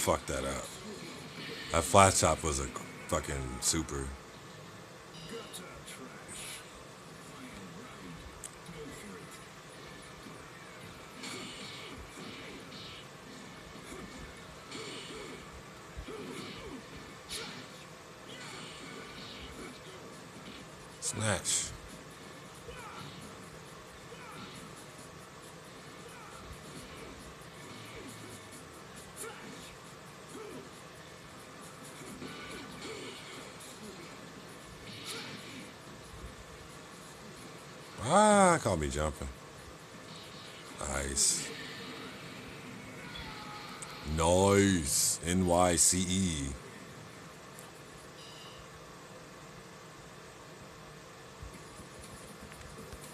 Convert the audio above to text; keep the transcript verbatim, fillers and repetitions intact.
fucked that up. That flat chop was a fucking super. Snatch. Ah, caught me jumping. Nice. Nice. N Y C E.